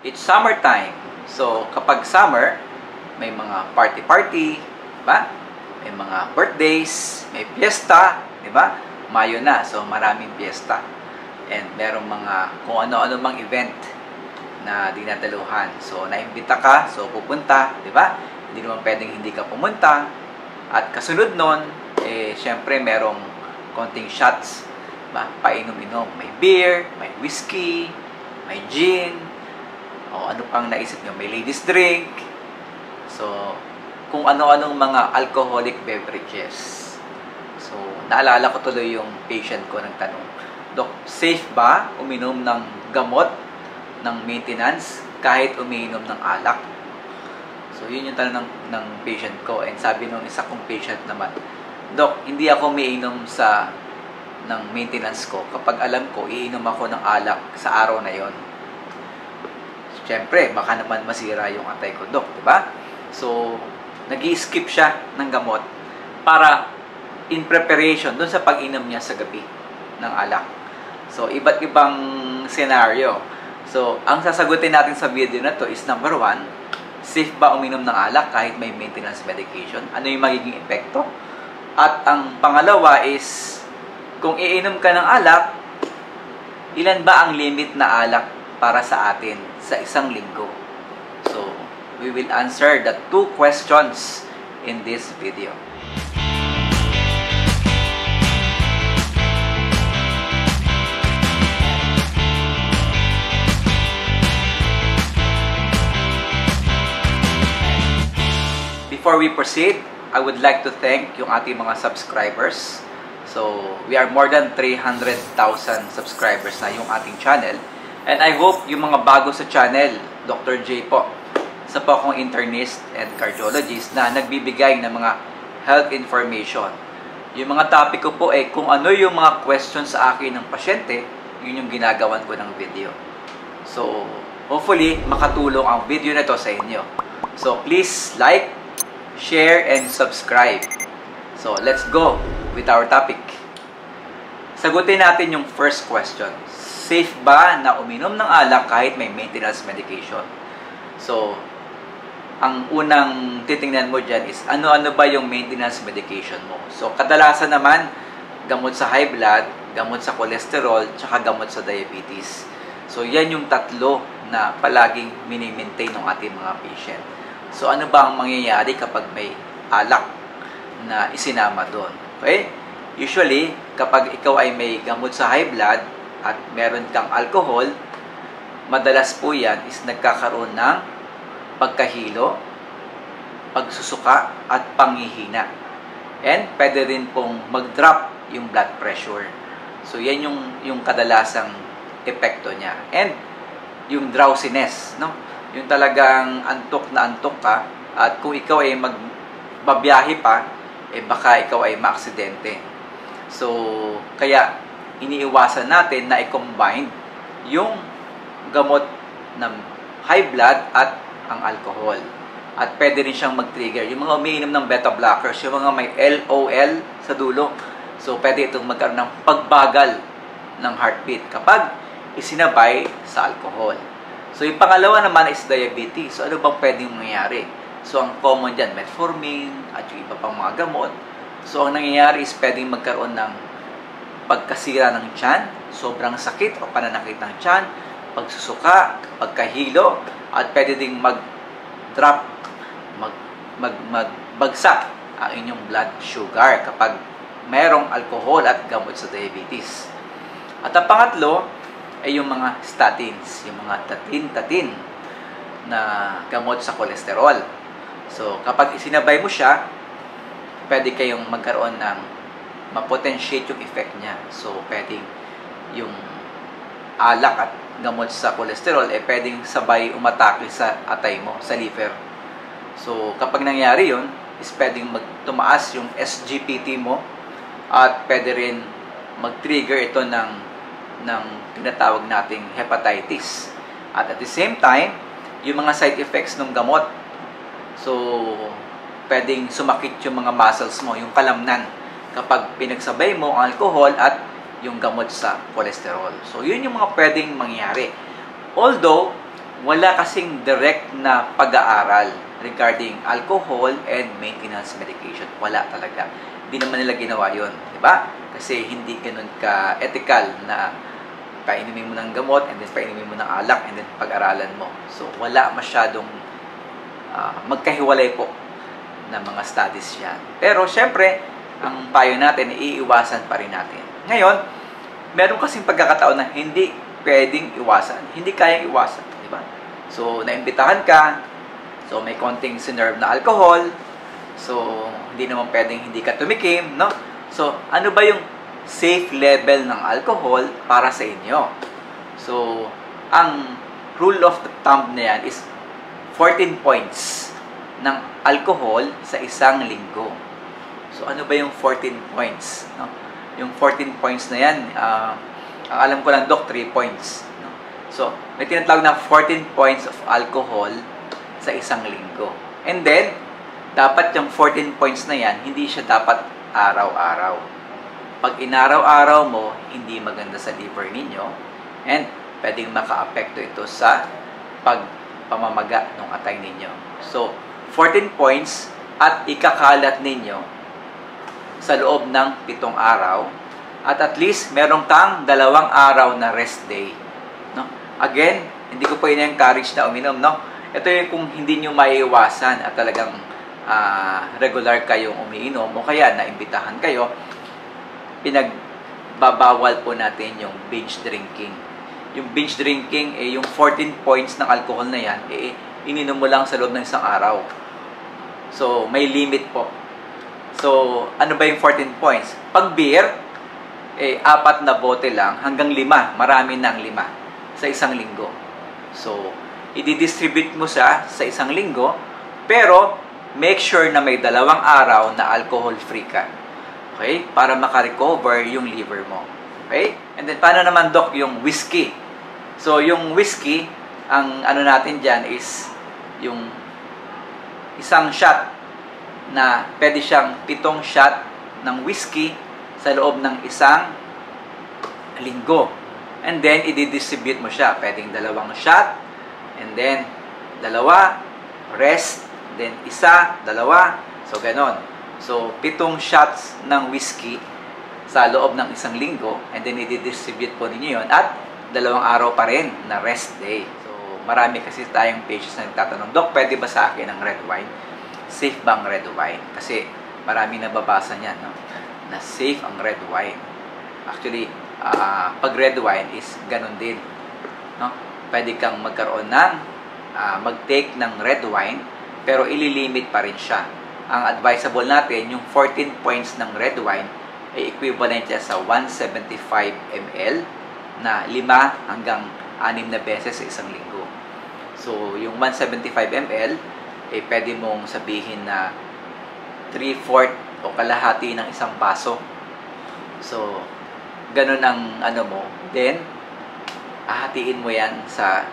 It's summertime. So, kapag summer, may mga party-party, diba? May mga birthdays, may fiesta, diba? Mayo na, so maraming fiesta. And merong mga kung ano-ano mang event na dinadaluhan. So, naimbita ka, so pupunta, diba? Hindi naman pwedeng hindi ka pumunta. At kasunod nun, syempre merong konting shots, diba? Painom-inom. May beer, may whiskey, may gin, o ano pang naisip nyo, may ladies drink. So, kung ano-anong mga alcoholic beverages. So, naalala ko tuloy yung patient ko nagtanong, Dok, safe ba uminom ng gamot ng maintenance kahit umiinom ng alak? So, yun yung tanong ng patient ko. And sabi nung isa kong patient naman, Dok, hindi ako umiinom ng maintenance ko kapag alam ko iinom ako ng alak sa araw na yon. Siyempre, baka naman masira yung atay ko, Dok, diba? So, nag-i-skip siya ng gamot para in preparation dun sa pag-inom niya sa gabi ng alak. So, iba't ibang scenario. So, ang sasagutin natin sa video na to is number 1, safe ba uminom ng alak kahit may maintenance medication? Ano yung magiging epekto? At ang pangalawa is, kung iinom ka ng alak, ilan ba ang limit na alak para sa atin sa isang linggo? So, we will answer the 2 questions in this video. Before we proceed, I would like to thank yung ating mga subscribers. So, we are more than 300,000 subscribers na yung ating channel. And I hope yung mga bago sa channel, Dr. J po, isa po akong internist and cardiologist na nagbibigay ng mga health information. Yung mga topic ko po kung ano yung mga questions sa akin ng pasyente, yun yung ginagawan ko ng video. So, hopefully, makatulong ang video na to sa inyo. So, please like, share, and subscribe. So, let's go with our topic. Sagutin natin yung first question. Safe ba na uminom ng alak kahit may maintenance medication? So, ang unang titingnan mo dyan is, ano-ano ba yung maintenance medication mo? So, kadalasan naman, gamot sa high blood, gamot sa cholesterol, tsaka gamot sa diabetes. So, yan yung tatlo na palaging mini-maintain ng ating mga patient. So, ano ba ang mangyayari kapag may alak na isinama doon? Okay? Usually, kapag ikaw ay may gamot sa high blood at meron kang alcohol, madalas po yan is nagkakaroon ng pagkahilo, pagsusuka, at panghihina. And pwede rin pong mag-drop yung blood pressure. So, yan yung kadalasang epekto niya. And yung drowsiness, no? Yung talagang antok na antok ka, at kung ikaw ay magbabiyahe pa, baka ikaw ay maaksidente. So, kaya iniiwasan natin na i-combine yung gamot ng high blood at ang alcohol. At pwede rin siyang mag-trigger. Yung mga umiinom ng beta blockers, yung mga may LOL sa dulo, so pwede itong magkaroon ng pagbagal ng heartbeat kapag isinabay sa alcohol. So, yung pangalawa naman is diabetes. So, ano bang pwedeng mangyayari? So, ang common dyan, metformin at yung iba pang mga gamot. So, ang nangyayari is pwedeng magkaroon ng pagkasira ng tiyan, sobrang sakit o pananakit ng tiyan, pagsusuka, pagkahilo, at pwede ding mag-drop, magbagsak ang inyong blood sugar kapag mayroong alcohol at gamot sa diabetes. At ang pangatlo ay yung mga statins, yung mga tatin na gamot sa cholesterol. So, kapag isinabay mo siya, pwede kayong magkaroon ng mapotentiate yung effect niya. So, pwedeng yung alak at gamot sa cholesterol, pwedeng sabay umatake sa atay mo, sa liver. So, kapag nangyari yun, is pwedeng tumaas yung SGPT mo at pwede rin mag-trigger ito ng tinatawag nating hepatitis. At the same time, yung mga side effects ng gamot. So, pwedeng sumakit yung mga muscles mo, yung kalamnan, kapag pinagsabay mo ang alcohol at yung gamot sa cholesterol. So, yun yung mga pwedeng mangyari. Although, wala kasing direct na pag-aaral regarding alcohol and maintenance medication. Wala talaga. Hindi naman nila ginawa yun. Diba? Kasi hindi ganun ka-ethical na painumin mo ng gamot and then painumin mo ng alak and then pag-aralan mo. So, wala masyadong magkahiwalay po na mga studies yan. Pero, syempre, ang payo natin, iiwasan pa rin natin. Ngayon, meron kasing pagkakataon na hindi pwedeng iwasan. Hindi kayang iwasan. Diba? So, naimbitahan ka. So, may konting sinerve na alcohol. So, hindi naman pwedeng hindi ka tumikim, no? So, ano ba yung safe level ng alcohol para sa inyo? So, ang rule of thumb na yan is 14 points ng alcohol sa isang linggo. So, ano ba yung 14 points? No? Yung 14 points na yan, ang alam ko lang, Doc, 3 points. No? So, may tinatawag na 14 points of alcohol sa isang linggo. And then, dapat yung 14 points na yan, hindi siya dapat araw-araw. Pag inaraw-araw mo, hindi maganda sa liver ninyo and pwedeng maka-apekto ito sa pagpamamaga ng atay ninyo. So, 14 points at ikakalat ninyo sa loob ng 7 araw at least meron kang 2 araw na rest day. No? Again, hindi ko po in-encourage na uminom. No? Ito yung kung hindi nyo maiiwasan at talagang regular kayong umiinom o kaya naimbitahan kayo, pinagbabawal po natin yung binge drinking. Yung binge drinking, yung 14 points ng alcohol na yan, ininom mo lang sa loob ng 1 araw. So, may limit po. So, ano ba yung 14 points? Pag beer, 4 na bote lang hanggang 5. Marami na ang 5 sa isang linggo. So, i-distribute mo siya sa isang linggo, pero make sure na may 2 araw na alcohol-free ka. Okay? Para makarecover yung liver mo. Okay? And then, paano naman, Doc, yung whiskey? So, yung whiskey, ang ano natin dyan is yung isang shot na pwede siyang 7 shot ng whiskey sa loob ng 1 linggo. And then, i-distribute mo siya. Pwedeng 2 shot, and then, 2, rest, then 1, 2. So, ganon. So, 7 shots ng whiskey sa loob ng 1 linggo, and then i-distribute po ninyo yun, at 2 araw pa rin na rest day. So, marami kasi tayong patients na nagtatanong, Doc, pwede ba sa akin ang red wine? Safe ba ang red wine? Kasi marami nababasa niyan, no? Na safe ang red wine. Actually, pag red wine is ganun din. No? Pwede kang magkaroon ng, mag-take ng red wine, pero ililimit pa rin siya. Ang advisable natin, yung 14 points ng red wine, ay equivalent siya sa 175 ml na 5 hanggang 6 na beses sa isang linggo. So, yung 175 ml, pwede mong sabihin na 3/4 o kalahati ng 1 baso. So, ganun ang ano mo. Then, hahatiin mo yan sa,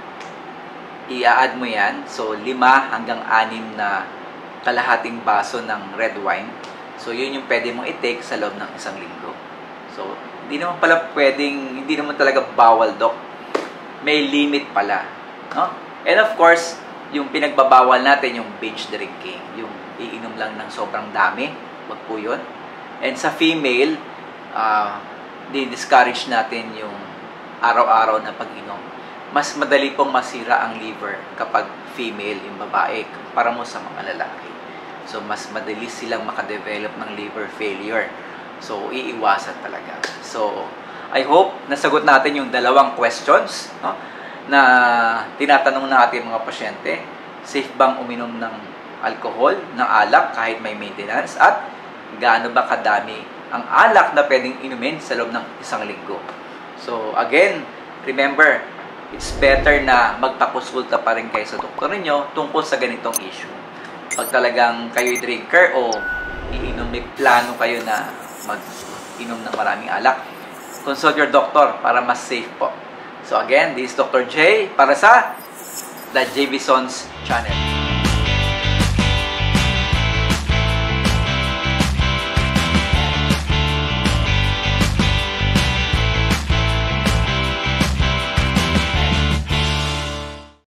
i-add mo yan. So, 5 hanggang 6 na kalahating baso ng red wine. So, yun yung pwede mong i-take sa loob ng 1 linggo. So, hindi naman pala pwedeng, hindi naman talaga bawal, Doc. May limit pala. No? And of course, yung pinagbabawal natin, yung binge drinking. Yung iinom lang ng sobrang dami. Wag po yun. And sa female, di-discourage natin yung araw-araw na pag-inom. Mas madali pong masira ang liver kapag female, yung babae, para mo sa mga lalaki. So, mas madali silang makadevelop ng liver failure. So, iiwasan talaga. So, I hope nasagot natin yung 2 questions, no, na tinatanong ng ating mga pasyente. Safe bang uminom ng alcohol, ng alak kahit may maintenance? At gaano ba kadami ang alak na pwedeng inumin sa loob ng 1 linggo? So, again, remember, it's better na magpakonsulta pa rin kayo sa doktor ninyo tungkol sa ganitong issue. Pag talagang kayo'y drinker o iinom, may plano kayo na mag-inom ng maraming alak, consult your doctor para mas safe po. So again, this is Dr. J para sa The JB Sons Channel.